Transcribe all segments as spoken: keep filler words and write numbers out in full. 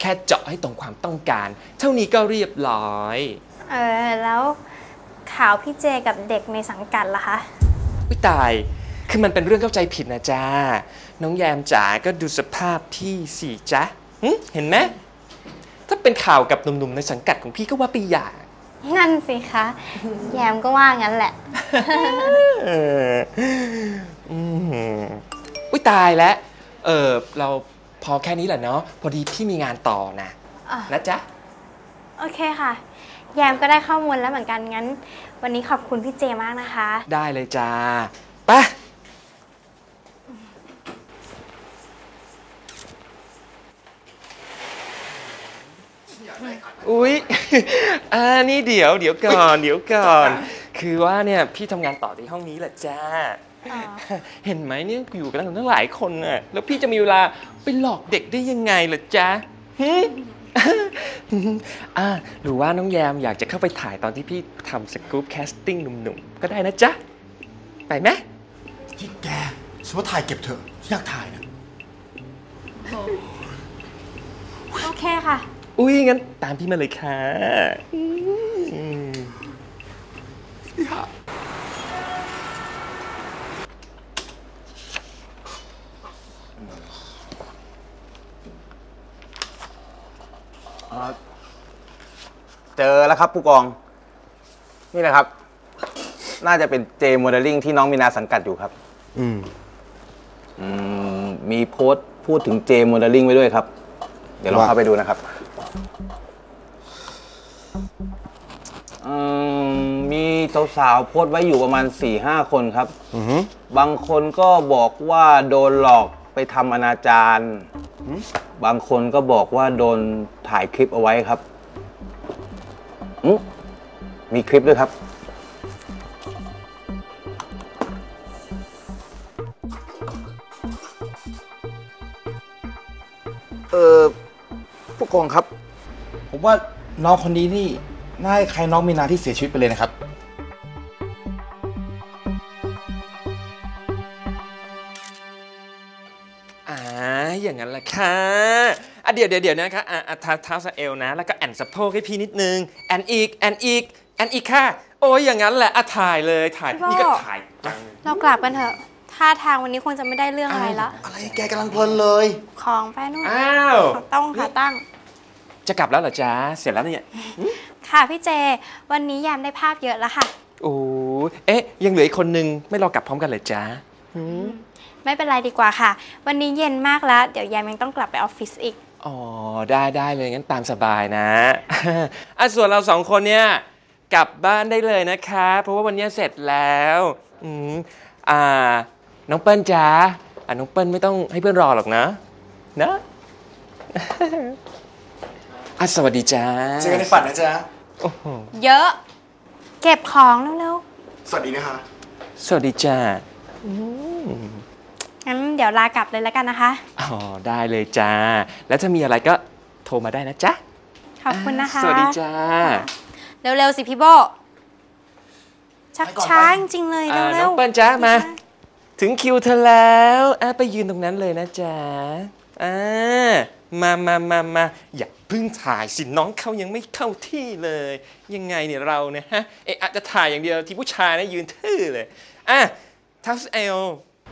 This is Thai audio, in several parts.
ค่เจาะให้ตรงความต้องการเท่านี้ก็เรียบร้อยเออแล้วข่าวพี่เจกับเด็กในสังกัดล่ะคะวิตายคือมันเป็นเรื่องเข้าใจผิดนะจ้าน้องแยมจ๋าก็ดูสภาพพี่สิจ๊ะเห็นไหมถ้าเป็นข่าวกับหนุ่มๆในสังกัดของพี่ก็ว่าไปอย่างนั่นสิคะแยมก็ว่างั้นแหละอุ้ยตายแล้วเออเราพอแค่นี้แหละเนาะพอดีพี่มีงานต่อนะนะจ๊ะโอเคค่ะแยมก็ได้ข้อมูลแล้วเหมือนกันงั้นวันนี้ขอบคุณพี่เจมากนะคะได้เลยจ้าไปอุ๊ยอ่านี่เดี๋ยวเดี๋ยวก่อนเดี๋ยวก่อนคือว่าเนี่ยพี่ทำงานต่อที่ห้องนี้แหละจ้าเห็นไหมเนี่ยอยู่กันตั้งหลายคนน่ะแล้วพี่จะมีเวลาไปหลอกเด็กได้ยังไงล่ะจ๊ะอ่าหรือว่าน้องแยมอยากจะเข้าไปถ่ายตอนที่พี่ทำสกู๊ปแคสติ้งหนุ่มๆก็ได้นะจ๊ะไปไหมที่แกฉันว่าถ่ายเก็บเถอะอยากถ่ายนะโอเคค่ะอุ้ยงั้นตามพี่มาเลยค่ะเจอแล้วครับผู้กองนี่แหละครับน่าจะเป็นเจโมเดลลิ่งที่น้องมีนาสังกัดอยู่ครับอืมอืมมีโพสต์พูดถึงเจโมเดลลิ่งไว้ด้วยครับเดี๋ยวลองเข้าไปดูนะครับมีสาวๆโพสต์ไว้อยู่ประมาณ สี่ห้า คนครับบางคนก็บอกว่าโดนหลอกไปทำอนาจารบางคนก็บอกว่าโดนถ่ายคลิปเอาไว้ครับมีคลิปด้วยครับเออผู้กองครับผมว่าน้องคนนี้นี่น่าใครน้องมีนาที่เสียชีวิตไปเลยนะครับอ่าอย่างนั้นแหละค่ะอ่ะเดี๋ยวเดี๋ยวเดี๋ยวนะคะอ่ะเท้าเท้าสะเอวนะแล้วก็แอนสะโพกให้พี่นิดนึงแอนอีกแอนอีกแอนอีกค่ะโอ้ยอย่างนั้นแหละอ่ะถ่ายเลยถ่ายนี่ก็ถ่ายจังเรากลับกันเถอะท่าทางวันนี้คงจะไม่ได้เรื่องอะไรละอะไรแกกำลังเพลินเลยของไปนู่นอ้าวขาต้องขาตั้งจะกลับแล้วเหรอจ๊ะเสร็จแล้วเนี่ยค่ะพี่เจวันนี้ยามได้ภาพเยอะแล้วค่ะโอ้เอ๊ะยังเหลืออีกคนนึงไม่รอกลับพร้อมกันเลยจ๊ะไม่เป็นไรดีกว่าค่ะวันนี้เย็นมากแล้วเดี๋ยวยามยังต้องกลับไปออฟฟิศอีกอ๋อได้ได้เลยงั้นตามสบายนะอ่ะส่วนเราสองคนเนี่ยกลับบ้านได้เลยนะคะเพราะว่าวันนี้เสร็จแล้วอืมอ่าน้องเปิ้ลจ๊ะอ่ะน้องเปิ้ลไม่ต้องให้เพื่อนรอหรอกนะนะอ่ะสวัสดีจ้าเจอกันในฝันนะจ๊ะเยอะเก็บของเร็วๆสวัสดีนะคะสวัสดีจ้างั้นเดี๋ยวลากลับเลยแล้วกันนะคะอ๋อได้เลยจ้าแล้วถ้ามีอะไรก็โทรมาได้นะจ๊ะขอบคุณนะคะสวัสดีจ้าเร็วๆสิพี่โบชักช้าจริงๆเลยเร็วๆน้องเปิ้ลจ้ามาถึงคิวเธอแล้วอ่ะไปยืนตรงนั้นเลยนะจ๊ะอ่ามามามามาอย่าเพิ่งถ่ายสิน้องเขายังไม่เข้าที่เลยยังไงเนี่ยเราเนี่ยฮะเอ๊ะอาจจะถ่ายอย่างเดียวที่ผู้ชายนะยืนทื่อเลยอ่ะทัสเอล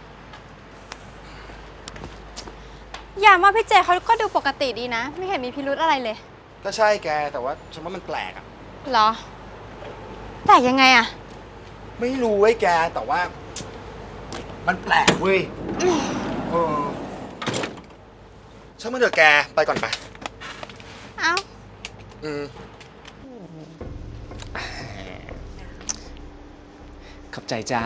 อย่ามาพี่เจเขาก็ดูปกติดีนะไม่เห็นมีพิรุธอะไรเลยก็ใช่แกแต่ว่าฉันว่ามันแปลกอะเหรอแปลกยังไงอะไม่รู้เว้ยแกแต่ว่ามันแปลกเว้ยเออช่างมันเถอะแกไปก่อนไปเอ้าอืมขอบใจจ้า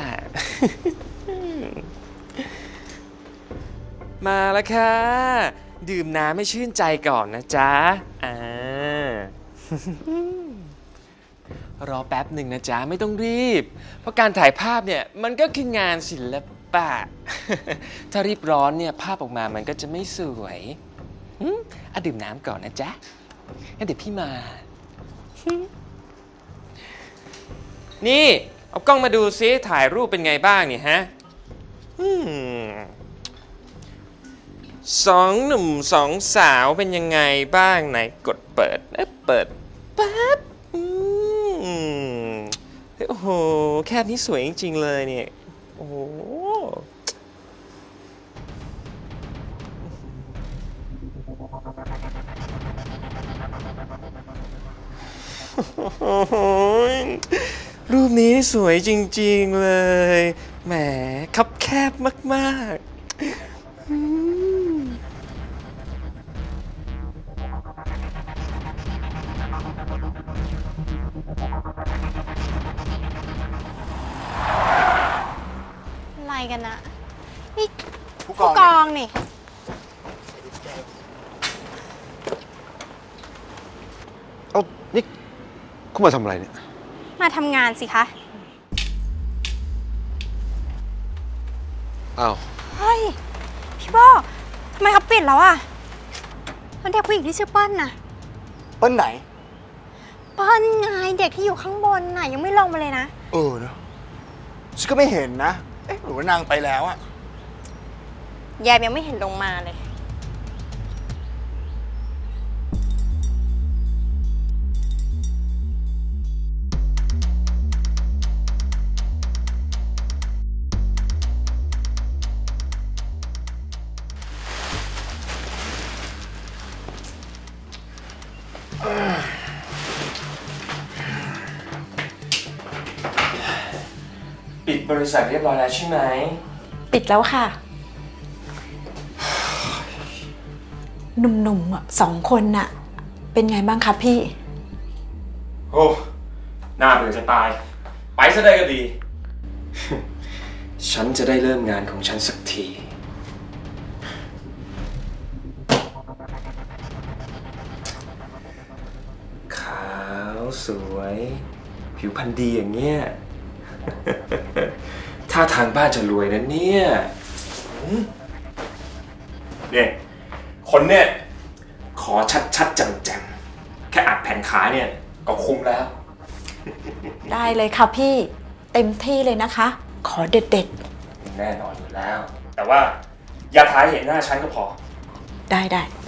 มาแล้วค่ะดื่มน้ำให้ชื่นใจก่อนนะจ๊ะอ่ารอแป๊บหนึ่งนะจ๊ะไม่ต้องรีบเพราะการถ่ายภาพเนี่ยมันก็คืองานศิลปะถ้ารีบร้อนเนี่ยภาพออกมามันก็จะไม่สวยอ่ะดื่มน้ำก่อนนะจ๊ะงั้นเดี๋ยวพี่มานี่เอากล้องมาดูซิถ่ายรูปเป็นไงบ้างเนี่ยฮะสองหนุ่มสองสาวเป็นยังไงบ้างไหนกดเปิดเอ๊ะเปิดปั๊บอืมโอ้โหแคบนี้สวยจริงๆเลยเนี่ยโอ้โหรูปนี้สวยจริงๆเลยแหมคับแคบมากๆอะไรกันนะนี่ผู้กผู้องกองนี่เอ้านี่คุณมาทำอะไรเนี่ยมาทำงานสิคะอ้าวเฮ้ย พี่โบทำไมเขาปิดแล้วอ่ะแล้วเด็กผู้หญิงที่ชื่อเปิ้ลน่ะเปิ้ลไหนเปิ้ลไงเด็กที่อยู่ข้างบนน่ะยังไม่ลงมาเลยนะเออเนอะฉันก็ไม่เห็นนะ เอ๊ะหรือว่านางไปแล้วอะแยมยังไม่เห็นลงมาเลยปิดบริษัทเรียบร้อยแล้วใช่ไหมปิดแล้วค่ะ หนุ่มๆอ่ะสองคนน่ะ เป็นไงบ้างคะพี่โอ้น่าเบื่อจะตาย ไปซะได้ก็ดี ฉันจะได้เริ่มงานของฉันสักที ขาวสวย ผิวพรรณดีอย่างเงี้ย ถ้าทางบ้านจะรวยนะเนี่ยเนี่ยคนเนี่ย ขอชัดๆแจ่มๆแค่อัดแผ่นขาเนี่ย ก็คุ้มแล้วได้เลยค่ะพี่เต็มที่เลยนะคะ ขอเด็ดแน่นอนอยู่แล้ว แต่ว่าอย่าท้ายเห็นหน้าฉันก็พอๆ ได้ได้